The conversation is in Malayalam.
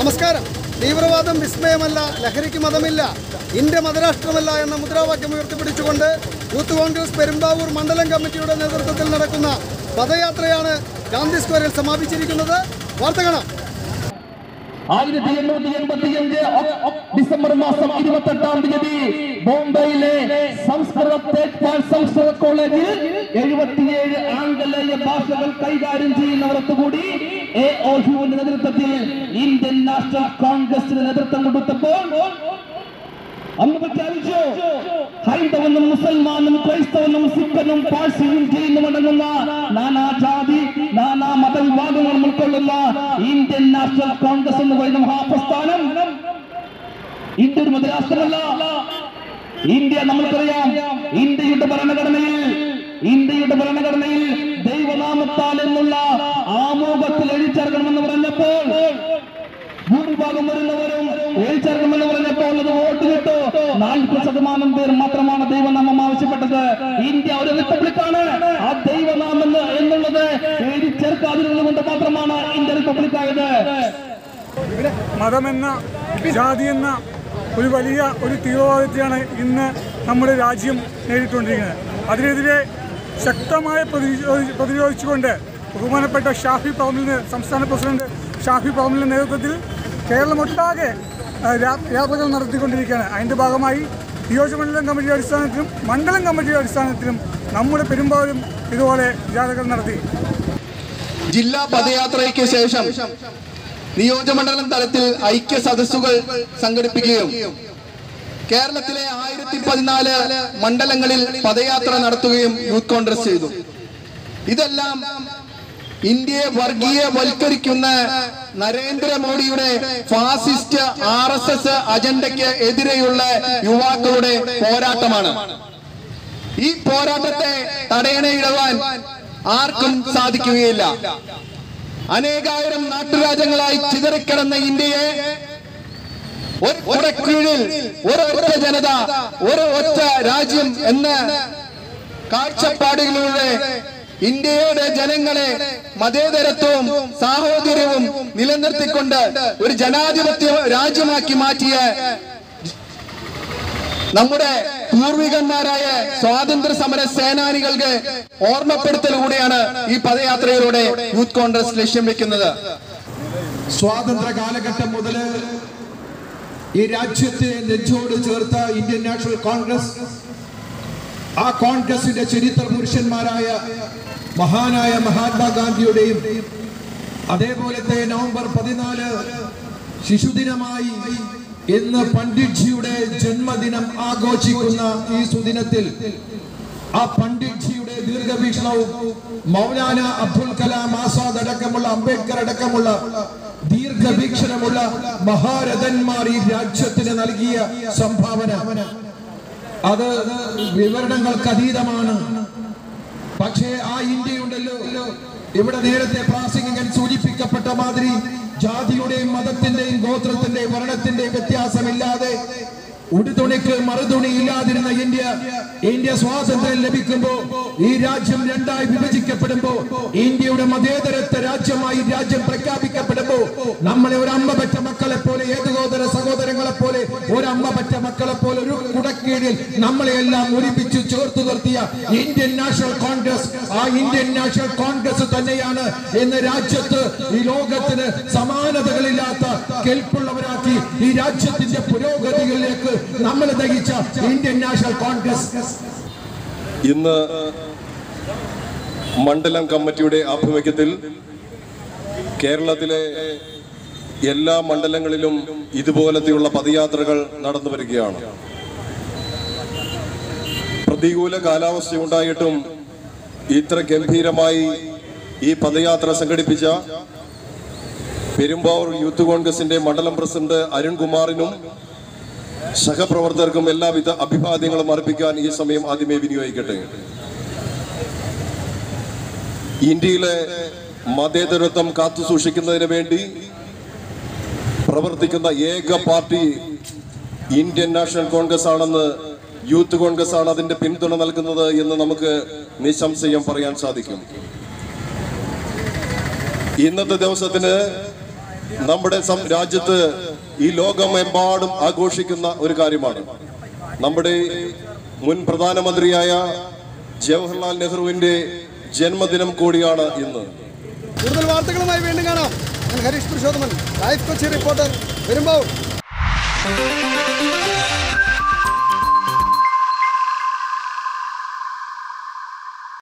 നമസ്കാരം. തീവ്രവാദം വിസ്മയമല്ല, ലഹരിക്ക് മതമില്ല, ഇന്ത്യ മതരാഷ്ട്രമല്ല എന്ന മുദ്രാവാക്യം ഉയർത്തിപ്പിടിച്ചുകൊണ്ട് യൂത്ത് കോൺഗ്രസ് പെരുമ്പാവൂർ മണ്ഡലം കമ്മിറ്റിയുടെ നേതൃത്വത്തിൽ നടക്കുന്ന പദയാത്രയാണ് ഗാന്ധി സ്ക്വയറിൽ സമാപിച്ചിരിക്കുന്നത്. വാർത്ത കാണാം. 1885 ഡിസംബർ മാസം 28-ാം തീയതി ബോംബെയിലെ സംസ്കൃത കോളേജിൽ 77 ആംഗലേയ ഭാഷകൾ കൈകാര്യം ചെയ്യുന്നവർക്കുകൂടി എഒയുവിന്റെ നേതൃത്വത്തിൽ ഇന്ത്യൻ നാഷണൽ കോൺഗ്രസിന് നേതൃത്വം കൊടുത്തപ്പോൾ അന്ന് പ്രഖ്യാപിച്ചു, ഹൈന്ദവനും മുസൽമാനും ക്രൈസ്തവനും സിഖനും പാഴ്സിയും ചെയ്യുന്നമടങ്ങുന്ന നാനാജാതി നാനാ മതവിഭാഗങ്ങളും ഉൾക്കൊള്ളുന്ന ഇന്ത്യൻ നാഷണൽ കോൺഗ്രസ് എന്ന് പറയുന്ന മഹാപ്രസ്ഥാനം ഇന്ത്യ ഒരു മതരാഷ്ട്രമല്ല. ഇന്ത്യ നമ്മൾക്കറിയാം, ഇന്ത്യയുടെ ഭരണഘടനയിൽ ദൈവനാമത്താൽ എന്നുള്ള ആമുഖത്തിൽ എഴുതിച്ചേർക്കണമെന്ന് പറഞ്ഞപ്പോൾ ഭൂരിഭാഗം വരുന്നവരും എഴുതിച്ചേർക്കണമെന്ന് പറഞ്ഞപ്പോൾ അത് വോട്ട് കിട്ടു. 40% പേർ മാത്രമാണ് ദൈവനാമം ആവശ്യപ്പെട്ടത്. ഇന്ത്യ ഒരു റിപ്പബ്ലിക്കാണ്. ആ ദൈവനാമം എന്നുള്ളത് എഴുതിച്ചേർക്കാതിരുന്നത് കൊണ്ട് മാത്രമാണ് ഇന്ത്യ റിപ്പബ്ലിക്കായത്. മതമെന്ന ജാതിയെന്ന ഒരു വലിയ തീവ്രവാദത്തെയാണ് ഇന്ന് നമ്മുടെ രാജ്യം നേരിട്ടുകൊണ്ടിരിക്കുന്നത്. അതിനെതിരെ ശക്തമായി പ്രതിരോധിച്ചുകൊണ്ട് ബഹുമാനപ്പെട്ട ഷാഫി പറമ്പിലിന് സംസ്ഥാന പ്രസിഡന്റ് ഷാഫി പറമ്പിലിന്റെ നേതൃത്വത്തിൽ കേരളമൊട്ടാകെ യാത്രകൾ നടത്തിക്കൊണ്ടിരിക്കുകയാണ്. അതിൻ്റെ ഭാഗമായി നിയോജകമണ്ഡലം കമ്മിറ്റിയുടെ അടിസ്ഥാനത്തിലും മണ്ഡലം കമ്മിറ്റിയുടെ അടിസ്ഥാനത്തിലും നമ്മുടെ പെരുമ്പാവൂരും ഇതുപോലെ ജാഥകൾ നടത്തി. ജില്ലാ പദയാത്രയ്ക്ക് ശേഷം നിയോജകമണ്ഡലം തലത്തിൽ ഐക്യ സദസ്സുകൾ സംഘടിപ്പിക്കുകയും കേരളത്തിലെ 1014 മണ്ഡലങ്ങളിൽ പദയാത്ര നടത്തുകയും യൂത്ത് കോൺഗ്രസ് ചെയ്തു. ഇതെല്ലാം ഇന്ത്യയെ വർഗീയവൽക്കരിക്കുന്ന നരേന്ദ്രമോദിയുടെ ഫാസിസ്റ്റ് RSS അജണ്ടയ്ക്ക് എതിരെയുള്ള യുവാക്കളുടെ പോരാട്ടമാണ്. ഈ പോരാട്ടത്തെ തടയണയിടുവാൻ ആർക്കും സാധിക്കുകയില്ല. അനേകായിരം നാട്ടുരാജ്യങ്ങളായി ചിതറിക്കിടന്ന ഇന്ത്യയെ ഒരു കുടക്കീഴിൽ ഒരൊറ്റ ജനത, ഒരു ഒറ്റ രാജ്യം എന്ന കാഴ്ചപ്പാടുകളിലൂടെ ഇന്ത്യയുടെ ജനങ്ങളെ മതേതരത്വവും സാഹോദര്യവും നിലനിർത്തിക്കൊണ്ട് ഒരു ജനാധിപത്യ രാജ്യമാക്കി മാറ്റിയ നമ്മുടെ പൂർവികന്മാരായ സ്വാതന്ത്ര്യ സമര സേനാനികൾക്ക് ഓർമ്മപ്പെടുത്തലൂടെയാണ് ഈ പദയാത്രയിലൂടെ യൂത്ത് കോൺഗ്രസ് ലക്ഷ്യം വെക്കുന്നത്. സ്വാതന്ത്ര്യ കാലഘട്ടം മുതൽ ഈ രാജ്യത്തെ നെഞ്ചോട് ചേർത്ത ഇന്ത്യൻ നാഷണൽ കോൺഗ്രസ്, ആ കോൺഗ്രസിന്റെ ചരിത്ര പുരുഷന്മാരായ മഹാനായ മഹാത്മാഗാന്ധിയുടെയും അതേപോലത്തെ നവംബർ 14 ശിശുദിനമായി ഇന്ന് പണ്ഡിറ്റ്ജിയുടെ ജന്മദിനം ആഘോഷിക്കുന്ന ഈ സുദിനത്തിൽ ആ പണ്ഡിറ്റ്ജിയുടെ ദീർഘവീക്ഷണവും മൗലാന അബ്ദുൽ കലാം ആസാദ് അടക്കമുള്ള അംബേദ്കർ അടക്കമുള്ള ദീർഘവീക്ഷണമുള്ള മഹാരഥന്മാർ ഈ രാജ്യത്തിന് നൽകിയ സംഭാവന അത് വിവരണങ്ങൾക്ക് അതീതമാണ്. പക്ഷേ ആ ഇന്ത്യയുണ്ടല്ലോ, ഇവിടെ നേരത്തെ പ്രാസംഗികൻ സൂചിപ്പിക്കപ്പെട്ട മാതിരി ജാതിയുടെയും മതത്തിന്റെയും ഗോത്രത്തിന്റെയും വർണ്ണത്തിന്റെയും വ്യത്യാസമില്ലാതെ ഉടുതുണിക്ക് മറുതുണി ഇല്ലാതിരുന്ന ഇന്ത്യ സ്വാതന്ത്ര്യം ലഭിക്കുമ്പോ ഈ രാജ്യം രണ്ടായി വിഭജിക്കപ്പെടുമ്പോ ഇന്ത്യയുടെ മതേതരത്വ രാജ്യമായി രാജ്യം പ്രഖ്യാപിക്കപ്പെടുമ്പോ നമ്മളെ ഒരു അമ്മ പറ്റ മക്കളെ പോലെ, ഏകോദര സഹോദരങ്ങളെ പോലെ, ഒരമ്മ പറ്റ മക്കളെ പോലെ ഒരു കുടക്കീഴിൽ നമ്മളെല്ലാം ഒരുമിച്ച് ചേർത്ത് നിർത്തിയ ഇന്ത്യൻ നാഷണൽ കോൺഗ്രസ്, ആ ഇന്ത്യൻ നാഷണൽ കോൺഗ്രസ് തന്നെയാണ് ഇന്ന് രാജ്യത്ത് ഈ ലോകത്തിന് സമാനതകളില്ലാത്ത കെൽപ്പുള്ളവരാക്കി ഈ രാജ്യത്തിന്റെ പുരോഗതികളിലേക്ക് നമ്മൾ നയിച്ച ഇന്ത്യൻ നാഷണൽ കോൺഗ്രസ്. ഇന്ന് മണ്ഡലം കമ്മിറ്റിയുടെ ആഭിമുഖ്യത്തിൽ കേരളത്തിലെ എല്ലാ മണ്ഡലങ്ങളിലും ഇതുപോലത്തെയുള്ള പദയാത്രകൾ നടന്നു വരികയാണ്. പ്രതികൂല കാലാവസ്ഥയുണ്ടായിട്ടും ഇത്ര ഗംഭീരമായി ഈ പദയാത്ര സംഘടിപ്പിച്ച പെരുമ്പാവൂർ യൂത്ത് കോൺഗ്രസിന്റെ മണ്ഡലം പ്രസിഡന്റ് അരുൺകുമാറിനും സഹപ്രവർത്തകർക്കും എല്ലാവിധ അഭിവാദ്യങ്ങളും അർപ്പിക്കാൻ ഈ സമയം ആദ്യമേ വിനിയോഗിക്കട്ടെ. ഇന്ത്യയിലെ മതേതരത്വം കാത്തുസൂക്ഷിക്കുന്നതിന് വേണ്ടി പ്രവർത്തിക്കുന്ന ഏക പാർട്ടി ഇന്ത്യൻ നാഷണൽ കോൺഗ്രസ് ആണെന്ന്, യൂത്ത് കോൺഗ്രസ് ആണ് അതിന്റെ പിന്തുണ നൽകുന്നത് എന്ന് നമുക്ക് നിസ്സംശയം പറയാൻ സാധിക്കും. ഇന്നത്തെ ദിവസത്തിന് നമ്മുടെ രാജ്യത്ത് ഈ ലോകമെമ്പാടും ആഘോഷിക്കുന്ന ഒരു കാര്യമാണ്. നമ്മുടെ മുൻ പ്രധാനമന്ത്രിയായ ജവഹർലാൽ നെഹ്റുവിന്റെ ജന്മദിനം കൂടിയാണ് ഇന്ന്. കൂടുതൽ വാർത്തകളുമായി വീണ്ടും കാണാം. ഞാൻ ഹരീഷ് പുരുഷോത്തമൻ, ലൈവ് കൊച്ചി റിപ്പോർട്ടർ, പെരുമ്പാവൂർ.